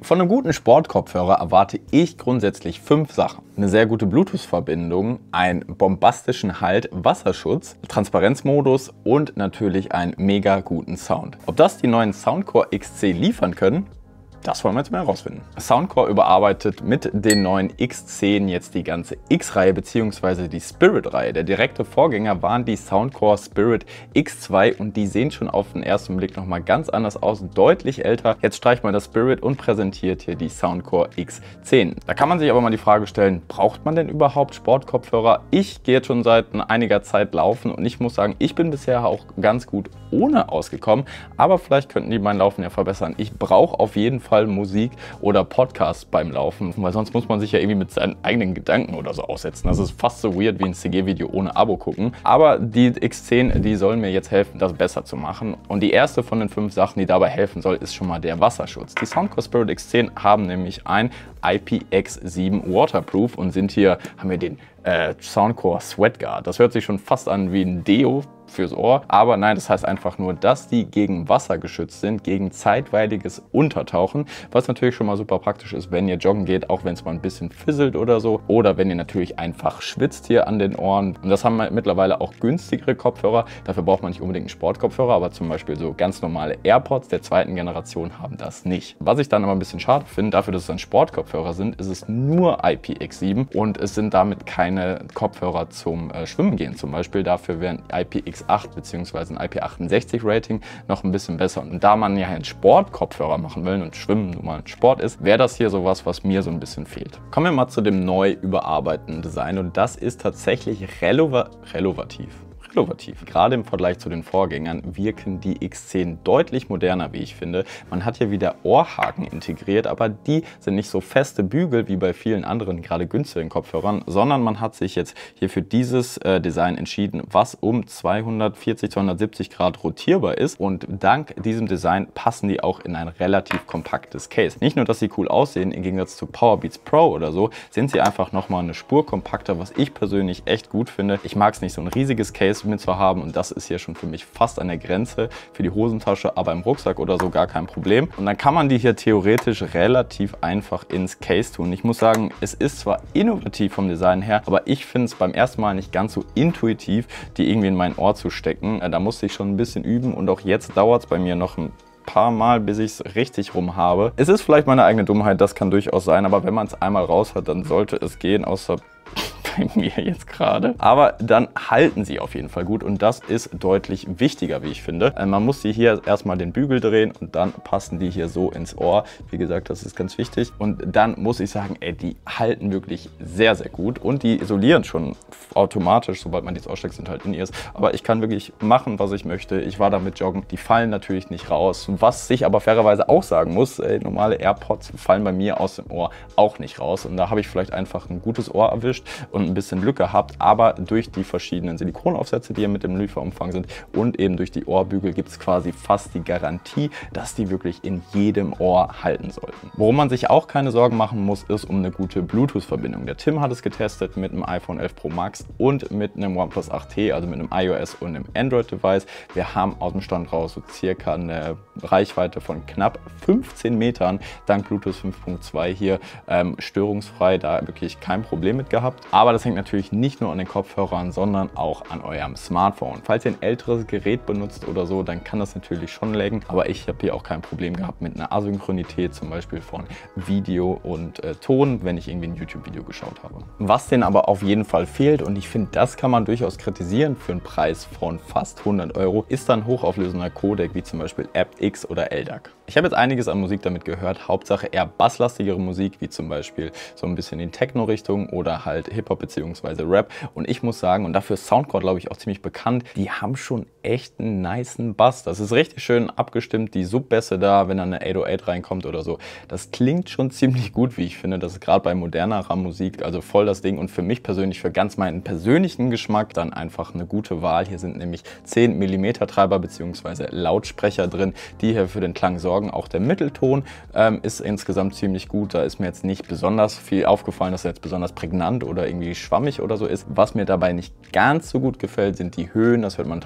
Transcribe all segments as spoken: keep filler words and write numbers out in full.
Von einem guten Sportkopfhörer erwarte ich grundsätzlich fünf Sachen. Eine sehr gute Bluetooth-Verbindung, einen bombastischen Halt, Wasserschutz, Transparenzmodus und natürlich einen mega guten Sound. Ob das die neuen Soundcore X C liefern können? Das wollen wir jetzt mal herausfinden. Soundcore überarbeitet mit den neuen X zehn jetzt die ganze X-Reihe bzw. die Spirit-Reihe. Der direkte Vorgänger waren die Soundcore Spirit X zwei und die sehen schon auf den ersten Blick nochmal ganz anders aus, deutlich älter. Jetzt streicht man das Spirit und präsentiert hier die Soundcore X zehn. Da kann man sich aber mal die Frage stellen, braucht man denn überhaupt Sportkopfhörer? Ich gehe jetzt schon seit einiger Zeit laufen und ich muss sagen, ich bin bisher auch ganz gut ohne ausgekommen, aber vielleicht könnten die mein Laufen ja verbessern. Ich brauche auf jeden Fall Musik oder Podcast beim Laufen, weil sonst muss man sich ja irgendwie mit seinen eigenen Gedanken oder so aussetzen. Das ist fast so weird wie ein C G-Video ohne Abo gucken. Aber die X zehn, die sollen mir jetzt helfen, das besser zu machen. Und die erste von den fünf Sachen, die dabei helfen soll, ist schon mal der Wasserschutz. Die Soundcore Spirit X zehn haben nämlich ein I P X sieben Waterproof und sind hier, haben wir den äh, Soundcore Sweat Guard. Das hört sich schon fast an wie ein Deo fürs Ohr, aber nein, das heißt einfach nur, dass die gegen Wasser geschützt sind, gegen zeitweiliges Untertauchen, was natürlich schon mal super praktisch ist, wenn ihr joggen geht, auch wenn es mal ein bisschen fisselt oder so, oder wenn ihr natürlich einfach schwitzt hier an den Ohren. Und das haben wir mittlerweile auch günstigere Kopfhörer, dafür braucht man nicht unbedingt einen Sportkopfhörer, aber zum Beispiel so ganz normale AirPods der zweiten Generation haben das nicht. Was ich dann aber ein bisschen schade finde, dafür, dass es dann Sportkopfhörer sind, ist es nur I P X sieben und es sind damit keine Kopfhörer zum äh, Schwimmen gehen zum Beispiel, dafür wären I P X acht bzw. ein I P achtundsechzig Rating noch ein bisschen besser. Und da man ja einen Sportkopfhörer machen will und Schwimmen nun mal ein Sport ist, wäre das hier sowas, was mir so ein bisschen fehlt. Kommen wir mal zu dem neu überarbeiteten Design und das ist tatsächlich releva relevativ. Innovativ. Gerade im Vergleich zu den Vorgängern wirken die X zehn deutlich moderner, wie ich finde. Man hat hier wieder Ohrhaken integriert, aber die sind nicht so feste Bügel wie bei vielen anderen, gerade günstigen Kopfhörern, sondern man hat sich jetzt hier für dieses äh, Design entschieden, was um zweihundertvierzig, zweihundertsiebzig Grad rotierbar ist und dank diesem Design passen die auch in ein relativ kompaktes Case. Nicht nur, dass sie cool aussehen, im Gegensatz zu Powerbeats Pro oder so, sind sie einfach nochmal eine Spur kompakter, was ich persönlich echt gut finde. Ich mag es nicht, so ein riesiges Case mit zu haben und das ist hier schon für mich fast an der Grenze für die Hosentasche, aber im Rucksack oder so gar kein Problem. Und dann kann man die hier theoretisch relativ einfach ins Case tun. Ich muss sagen, es ist zwar innovativ vom Design her, aber ich finde es beim ersten Mal nicht ganz so intuitiv, die irgendwie in mein Ohr zu stecken. Da musste ich schon ein bisschen üben und auch jetzt dauert es bei mir noch ein paar Mal, bis ich es richtig rum habe. Es ist vielleicht meine eigene Dummheit, das kann durchaus sein, aber wenn man es einmal raus hat, dann sollte es gehen, außer bei mir jetzt gerade. Aber dann halten sie auf jeden Fall gut und das ist deutlich wichtiger, wie ich finde. Man muss sie hier erstmal den Bügel drehen und dann passen die hier so ins Ohr. Wie gesagt, das ist ganz wichtig. Und dann muss ich sagen, ey, die halten wirklich sehr, sehr gut und die isolieren schon automatisch, sobald man die aussteckt, sind halt in ears. Aber ich kann wirklich machen, was ich möchte. Ich war damit joggen. Die fallen natürlich nicht raus. Was ich aber fairerweise auch sagen muss, ey, normale AirPods fallen bei mir aus dem Ohr auch nicht raus. Und da habe ich vielleicht einfach ein gutes Ohr erwischt und ein bisschen Glück gehabt, aber durch die verschiedenen Silikonaufsätze, die hier mit dem Lieferumfang sind und eben durch die Ohrbügel gibt es quasi fast die Garantie, dass die wirklich in jedem Ohr halten sollten. Worum man sich auch keine Sorgen machen muss, ist um eine gute Bluetooth-Verbindung. Der Tim hat es getestet mit einem iPhone elf Pro Max und mit einem OnePlus acht T, also mit einem iOS und einem Android-Device. Wir haben aus dem Stand raus so circa eine Reichweite von knapp fünfzehn Metern, dank Bluetooth fünf Punkt zwei hier ähm, störungsfrei, da wirklich kein Problem mit gehabt. Aber das hängt natürlich nicht nur an den Kopfhörern, sondern auch an eurem Smartphone. Falls ihr ein älteres Gerät benutzt oder so, dann kann das natürlich schon laggen, aber ich habe hier auch kein Problem gehabt mit einer Asynchronität, zum Beispiel von Video und äh, Ton, wenn ich irgendwie ein YouTube-Video geschaut habe. Was denen aber auf jeden Fall fehlt, und ich finde, das kann man durchaus kritisieren für einen Preis von fast hundert Euro, ist dann hochauflösender Codec, wie zum Beispiel aptX oder L D A C. Ich habe jetzt einiges an Musik damit gehört, Hauptsache eher basslastigere Musik, wie zum Beispiel so ein bisschen in Techno-Richtung oder halt Hip-Hop bzw. Rap. Und ich muss sagen, und dafür ist Soundcore, glaube ich, auch ziemlich bekannt, die haben schon echt einen nicen Bass. Das ist richtig schön abgestimmt, die Subbässe da, wenn dann eine acht null acht reinkommt oder so. Das klingt schon ziemlich gut, wie ich finde. Das ist gerade bei modernerer Musik, also voll das Ding. Und für mich persönlich, für ganz meinen persönlichen Geschmack, dann einfach eine gute Wahl. Hier sind nämlich zehn Millimeter Treiber bzw. Lautsprecher drin, die hier für den Klang sorgen. Auch der Mittelton ähm, ist insgesamt ziemlich gut. Da ist mir jetzt nicht besonders viel aufgefallen, dass er jetzt besonders prägnant oder irgendwie schwammig oder so ist. Was mir dabei nicht ganz so gut gefällt, sind die Höhen. Das hört man teilweise auch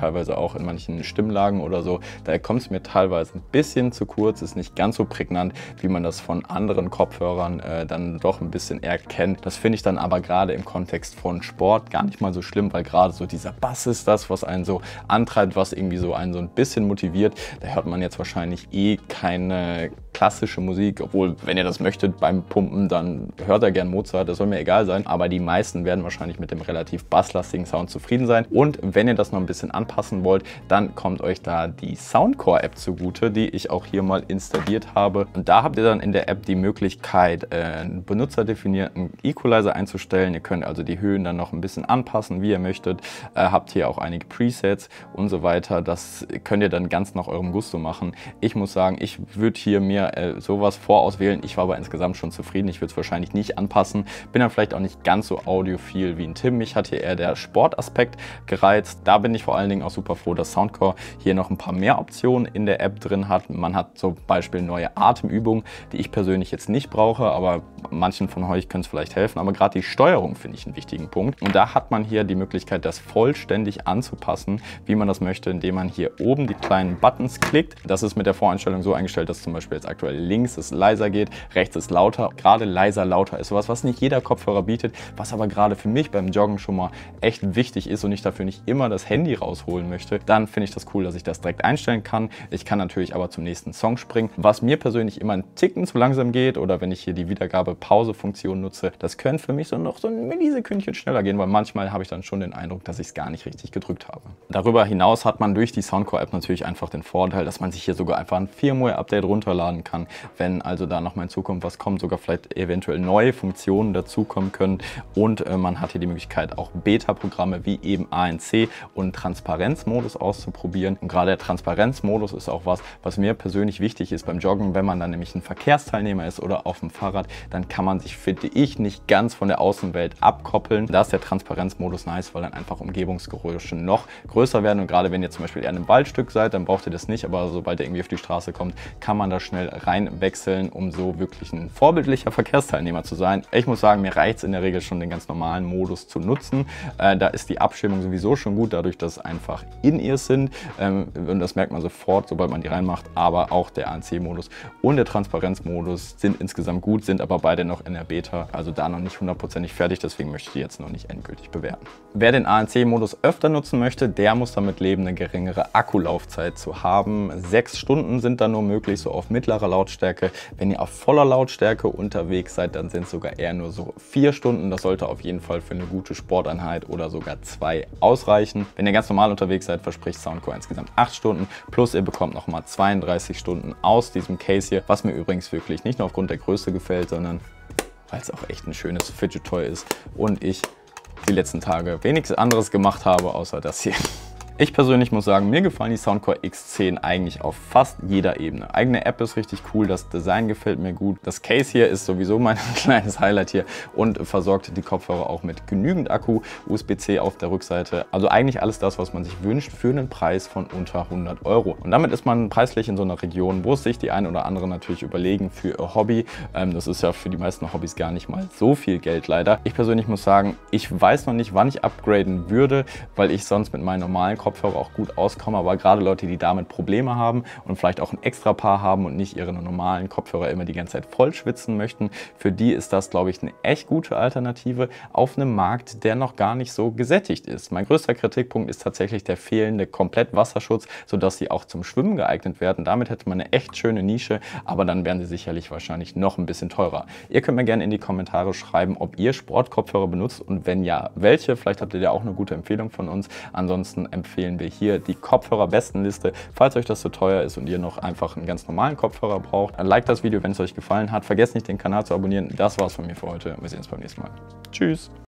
auch in manchen Stimmlagen oder so. Da kommt es mir teilweise ein bisschen zu kurz, ist nicht ganz so prägnant, wie man das von anderen Kopfhörern äh, dann doch ein bisschen eher kennt. Das finde ich dann aber gerade im Kontext von Sport gar nicht mal so schlimm, weil gerade so dieser Bass ist das, was einen so antreibt, was irgendwie so einen so ein bisschen motiviert. Da hört man jetzt wahrscheinlich eh keine klassische Musik, obwohl, wenn ihr das möchtet beim Pumpen, dann hört er gern Mozart, das soll mir egal sein, aber die meisten werden wahrscheinlich mit dem relativ basslastigen Sound zufrieden sein. Und wenn ihr das noch ein bisschen anpassen wollt, dann kommt euch da die Soundcore-App zugute, die ich auch hier mal installiert habe. Und da habt ihr dann in der App die Möglichkeit, einen benutzerdefinierten Equalizer einzustellen. Ihr könnt also die Höhen dann noch ein bisschen anpassen, wie ihr möchtet. Äh, habt hier auch einige Presets und so weiter. Das könnt ihr dann ganz nach eurem Gusto machen. Ich muss sagen, ich würde hier mir äh, sowas vorauswählen. Ich war aber insgesamt schon zufrieden. Ich würde es wahrscheinlich nicht anpassen. Bin dann vielleicht auch nicht ganz so audiophil wie ein Tim. Mich hat hier eher der Sportaspekt gereizt. Da bin ich vor allen Dingen auch super froh, dass Soundcore hier noch ein paar mehr Optionen in der App drin hat. Man hat zum Beispiel neue Atemübungen, die ich persönlich jetzt nicht brauche, aber manchen von euch können es vielleicht helfen. Aber gerade die Steuerung finde ich einen wichtigen Punkt. Und da hat man hier die Möglichkeit, das vollständig anzupassen, wie man das möchte, indem man hier oben die kleinen Buttons klickt. Das ist mit der Voreinstellung so eingestellt, dass zum Beispiel jetzt aktuell links es leiser geht, rechts ist lauter. Gerade leiser, lauter ist sowas, was nicht jeder Kopfhörer bietet, was aber gerade für mich beim Joggen schon mal echt wichtig ist und ich dafür nicht immer das Handy rausholen möchte. Dann finde ich das cool, dass ich das direkt einstellen kann. Ich kann natürlich aber zum nächsten Song springen. Was mir persönlich immer einen Ticken zu langsam geht oder wenn ich hier die Wiedergabe-Pause-Funktion nutze, das könnte für mich so noch so ein Millisekündchen schneller gehen, weil manchmal habe ich dann schon den Eindruck, dass ich es gar nicht richtig gedrückt habe. Darüber hinaus hat man durch die Soundcore-App natürlich einfach den Vorteil, dass man sich hier sogar einfach ein Firmware-Update runterladen kann, wenn also da noch mal in Zukunft was kommt, sogar vielleicht eventuell neue Funktionen dazukommen können und äh, man hat hier die Möglichkeit auch Beta-Programme wie eben A N C und Transparenzmodus auszuprobieren. Und gerade der Transparenzmodus ist auch was, was mir persönlich wichtig ist beim Joggen, wenn man dann nämlich ein Verkehrsteilnehmer ist oder auf dem Fahrrad, dann kann man sich, finde ich, nicht ganz von der Außenwelt abkoppeln. Da ist der Transparenzmodus nice, weil dann einfach Umgebungsgeräusche noch größer werden und gerade wenn ihr zum Beispiel eher in einem Waldstück seid, dann braucht ihr das nicht, aber sobald ihr irgendwie auf die Straße kommt, kann man da schnell reinwechseln, um so wirklich ein vorbildlicher Verkehrsteilnehmer zu sein. Ich muss sagen, mir reicht es in der Regel schon, den ganz normalen Modus zu nutzen. Äh, da ist die Abschirmung sowieso schon gut, dadurch, dass es einfach In-Ears sind ähm, und das merkt man sofort, sobald man die reinmacht, aber auch der A N C-Modus und der Transparenzmodus sind insgesamt gut, sind aber beide noch in der Beta, also da noch nicht hundertprozentig fertig, deswegen möchte ich die jetzt noch nicht endgültig bewerten. Wer den A N C-Modus öfter nutzen möchte, der muss damit leben, eine geringere Akkulaufzeit zu haben. Sechs Stunden sind dann nur möglich, so auf mittlerer Lautstärke. Wenn ihr auf voller Lautstärke unterwegs seid, dann sind es sogar eher nur so vier Stunden. Das sollte auf jeden Fall für eine gute Sporteinheit oder sogar zwei ausreichen. Wenn ihr ganz normal unterwegs seid, verspricht Soundcore insgesamt acht Stunden. Plus ihr bekommt nochmal zweiunddreißig Stunden aus diesem Case hier, was mir übrigens wirklich nicht nur aufgrund der Größe gefällt, sondern weil es auch echt ein schönes Fidget-Toy ist und ich die letzten Tage wenigstens anderes gemacht habe, außer das hier. Ich persönlich muss sagen, mir gefallen die Soundcore X zehn eigentlich auf fast jeder Ebene. Eigene App ist richtig cool, das Design gefällt mir gut. Das Case hier ist sowieso mein kleines Highlight hier und versorgt die Kopfhörer auch mit genügend Akku, U S B C auf der Rückseite. Also eigentlich alles das, was man sich wünscht für einen Preis von unter hundert Euro. Und damit ist man preislich in so einer Region, wo es sich die ein oder andere natürlich überlegen für ihr Hobby. Ähm, das ist ja für die meisten Hobbys gar nicht mal so viel Geld leider. Ich persönlich muss sagen, ich weiß noch nicht, wann ich upgraden würde, weil ich sonst mit meinen normalen Kopfhörern auch gut auskomme, aber gerade Leute, die damit Probleme haben und vielleicht auch ein extra Paar haben und nicht ihre normalen Kopfhörer immer die ganze Zeit voll schwitzen möchten, für die ist das, glaube ich, eine echt gute Alternative auf einem Markt, der noch gar nicht so gesättigt ist. Mein größter Kritikpunkt ist tatsächlich der fehlende Komplettwasserschutz, sodass sie auch zum Schwimmen geeignet werden. Damit hätte man eine echt schöne Nische, aber dann wären sie sicherlich wahrscheinlich noch ein bisschen teurer. Ihr könnt mir gerne in die Kommentare schreiben, ob ihr Sportkopfhörer benutzt und wenn ja, welche. Vielleicht habt ihr ja auch eine gute Empfehlung von uns. Ansonsten empfehlen wir hier die Kopfhörer-Bestenliste. Falls euch das zu teuer ist und ihr noch einfach einen ganz normalen Kopfhörer braucht, dann liked das Video, wenn es euch gefallen hat. Vergesst nicht, den Kanal zu abonnieren. Das war's von mir für heute. Wir sehen uns beim nächsten Mal. Tschüss!